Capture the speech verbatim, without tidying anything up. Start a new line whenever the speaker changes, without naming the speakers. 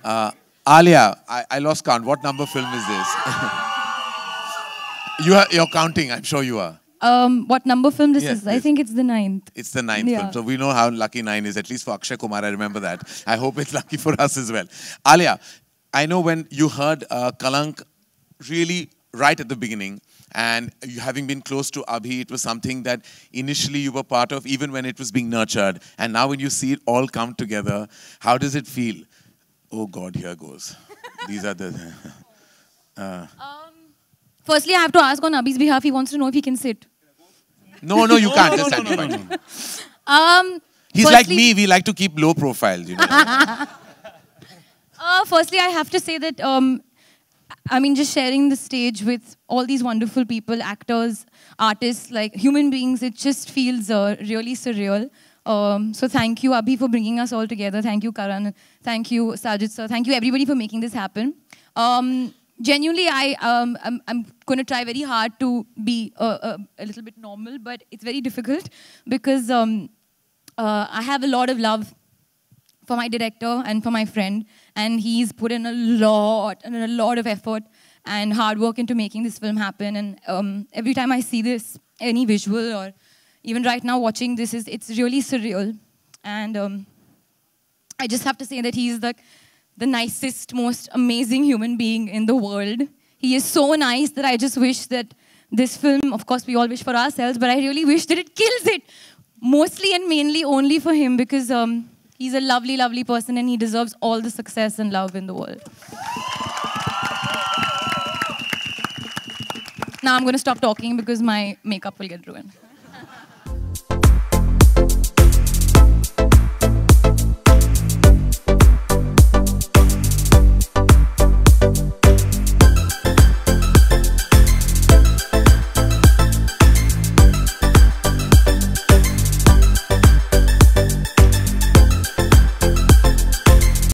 Uh, Alia, I, I lost count. What number film is this? you are, you're counting, I'm sure you are.
Um, what number film this
yes,
is? I think it's the ninth.
It's the ninth
yeah.
film. So we know how lucky nine is, at least for Akshay Kumar, I remember that. I hope it's lucky for us as well. Alia, I know when you heard uh, Kalank really right at the beginning, and you having been close to Abhi, it was something that initially you were part of, even when it was being nurtured. And now when you see it all come together, how does it feel? Oh God, here goes. These are the... Uh,
um, firstly, I have to ask on Abhi's behalf, he wants to know if he can sit.
No, no, you can't. Just stand fine.
Um,
He's
firstly,
like me. We like to keep low profiles, you know.
uh, firstly, I have to say that, um, I mean, just sharing the stage with all these wonderful people, actors, artists, like human beings, it just feels uh, really surreal. Um, so thank you, Abhi, for bringing us all together. Thank you, Karan. Thank you, Sajid sir. Thank you, everybody, for making this happen. Um, Genuinely, I, um, I'm, I'm going to try very hard to be uh, uh, a little bit normal, but it's very difficult because um, uh, I have a lot of love for my director and for my friend, and he's put in a lot and a lot of effort and hard work into making this film happen. And um, every time I see this, any visual or even right now watching this, is it's really surreal. And um, I just have to say that he's the the nicest, most amazing human being in the world. He is so nice that I just wish that this film, of course we all wish for ourselves, but I really wish that it kills it. Mostly and mainly only for him, because um, he's a lovely, lovely person and he deserves all the success and love in the world. Now I'm going to stop talking because my makeup will get ruined.